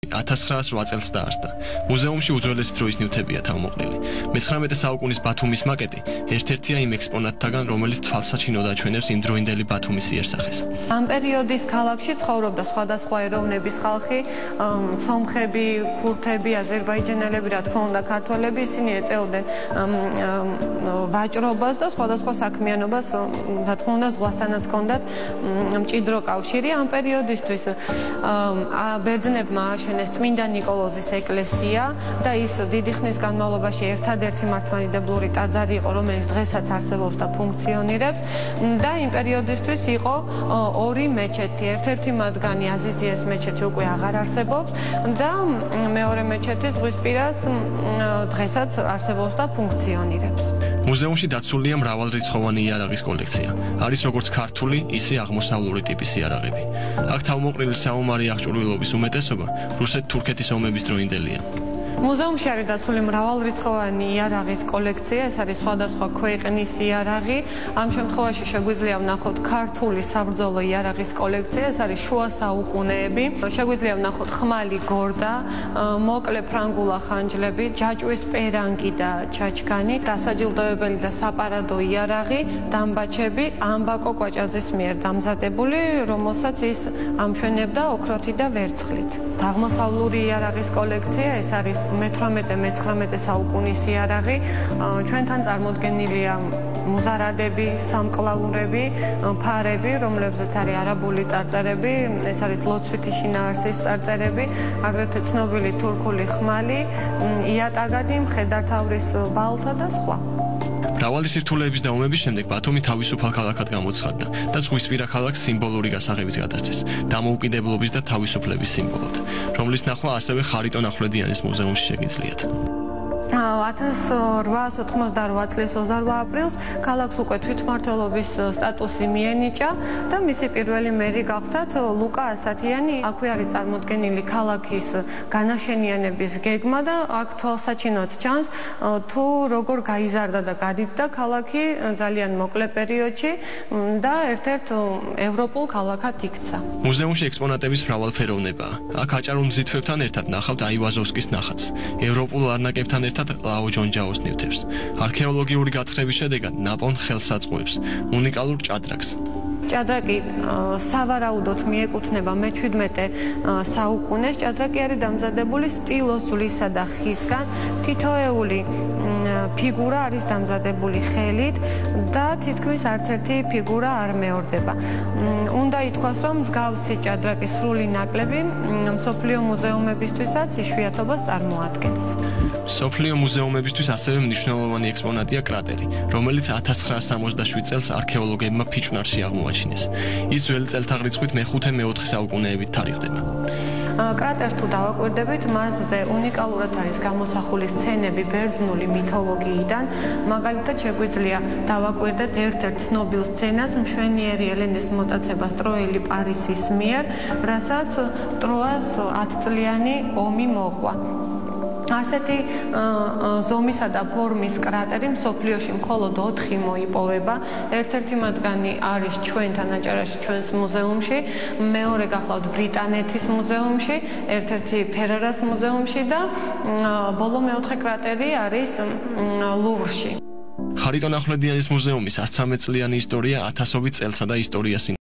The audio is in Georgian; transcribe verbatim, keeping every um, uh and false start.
ათას ცხრაას რვა წელს დაარსდა. მუზეუმში უძველესი დროის ნივთებია თავმოყრილი. მეცხრამეტე საუკუნის ბათუმის მაკეტი ერთ-ერთია იმ ექსპონატთაგან, რომელიც თვალსაჩინოდ აჩვენებს იმდროინდელი ბათუმის იერსახეს. ამ პერიოდის ქალაქში ცხოვრობდა სხვადასხვა ეროვნების ხალხი, სომხები, ქურთები, აზერბაიჯანელები, რა თქმა უნდა, ქართველები, ისინი ეწეოდნენ ვაჭრობას და სხვადასხვა საქმიანობას, რა თქმა უნდა, ზღვასთანაც ჰქონდათ მჭიდრო კავშირი. ამ პერიოდისთვის ბერძნებმა ააშენეს წმინდა ნიკოლოზის ეკლესია და ის დიდი ხნის განმავლობაში ერთადერთი მართლმადიდებლური ტაძარი იყო, რომელიც დღესაც არსებობს და ფუნქციონირებს და იმ პერიოდისთვის იყო ორი მეჩეთი. ერთ-ერთი მათგანი აზიზიეს მეჩეთი უკვე აღარ არსებობს და მეორე მეჩეთი ზღვისპირას დღესაც არსებობს და ფუნქციონირებს. მუზეუმში დაცულია მრავალრიცხოვანი იარაღის კოლექცია. არის როგორც ქართული, ისე აღმოსავლური ტიპის იარაღები. აქ თავმოყრილი საომარი აღჭურვილობის უმეტესობა რუსეთ-თურქეთის ომების დროინდელია. მუზეუმში არის დაცული მრავალრიცხოვანი იარაღის კოლექცია, ეს არის სხვადასხვა ქვეყნის იარაღი. ამ შემთხვევაში შეგვიძლია ვნახოთ ქართული საბრძოლო იარაღის კოლექცია, ეს არის შუა საუკუნეები. შეგვიძლია ვნახოთ ხმალი გორდა, მოკლე ფრანგულა ხანჯლები, ჯაჭვის პერანგი და ჩაჩქანი, დასაჯილდოებელი და საპარადო იარაღი, დამბაჩები, ამბაკო კვაჭაძის მიერ დამზადებული, რომელსაც ის ამშვენებდა ოქროთი და ვერცხლით. აღმოსავლური იარაღის კოლექცია, ეს არის მეთვრამეტე მეცხრამეტე საუკუნის იარაღი. ჩვენთან წარმოდგენილია მუზარადები, სამკლაურები, ფარები, რომლებზეც არის არაბული წარწერები, ეს არის ლოცვითი შინაარსის წარწერები, აგრეთვე ცნობილი თურქული ხმალი, იატაგანი, მხედართავრის ბალთა და სხვა. მრავალი სირთულეების და ომების შემდეგ ბათუმი თავისუფალ ქალაქად გამოცხადდა და ზღვისპირა ქალაქს სიმბოლური გასაღებით გადასცეს, დამოუკიდებლობის და თავისუფლების სიმბოლოდ, რომლის ნახვა ასევე ხარიტონ ახვლედიანის მუზეუმში შეგიძლიათ. ათას რვაას ოთხმოცდარვა წლის ოცდარვა აპრილს ქალაქს უკვე თვითმმართველობის სტატუსი მიენიჭა და მისი პირველი მერი გახდათ ლუკა ასათიანი. აქვე არის წარმოდგენილი ქალაქის განაშენიანების გეგმა და აქ თვალსაჩინოდ ჩანს თუ როგორ გაიზარდა და გადიდდა ქალაქი ძალიან მოკლე პერიოდში და ერთ-ერთ ევროპულ ქალაქად იქცა. მუზეუმში ექსპონატების მრავალფეროვნებაა. აქ აჭარულ მზითვებთან ერთად ნახავთ აივაზოვსკის ნახატს, ევროპულ არნაკებთან ერთად ლაო ჯონჯაოს ნივთებს. არქეოლოგიური გათხრების შედეგად ნაპოვნ ხელსაწყოებს, უნიკალურ ჭადრაკს. ჭადრაკი სავარაუდოდ მიეკუთვნება მეჩვიდმეტე საუკუნეს. ჭადრაკი არის დამზადებული სპილოს ზვლისა და ხისგან. თითოეული ფიგურა არის დამზადებული ხელით და თითქმის არც ერთი ფიგურა არ მეორდება. უნდა ითქვას, რომ მსგავსი ჭადრაკის სრული ნაკლები მსოფლიო მუზეუმებისთვისაც იშვიათობას წარმოადგენს. მსოფლიო მუზეუმებისთვის ასევე მნიშვნელოვანი ექსპონატია კრატერი, რომელიც ათას ცხრაას სამოცდაშვიდ წელს არქეოლოგებმა ფიჭვნარში აღმოაჩინეს. ის ძველი წელთაღრიცხვით მეხუთე-მეოთხე საუკუნეებით თარიღდება. კრატერს თუ დავაკვირდებით, მასზე უნიკალურად არის გამოსახული სცენები ბერძნული მითოლოგიიდან. მაგალითად, შეგვიძლია დავაკვირდეთ ერთ-ერთ ცნობილ სცენას, მშვენიერი ელენეს მოტაცებას ტროელი პარისის მიერ, რასაც ტროას ათწლიანი ომი მოჰყვა. ასეთი ზომისა და ფორმის კრატერი მსოფლიოში მხოლოდ ოთხი მოიპოვება. ერთ-ერთი მათგანი არის ჩვენთან აჭარაში, ჩვენს მუზეუმში, მეორე გახლავთ ბრიტანეთის მუზეუმში, ერთ-ერთი ფერარას მუზეუმში და ბოლო მეოთხე კრატერი არის ლუვრში. ხარიტონ ახვლედიანის მუზეუმის ასცამეტ წლიანი ისტორია ათასობით წელსა და ისტორიას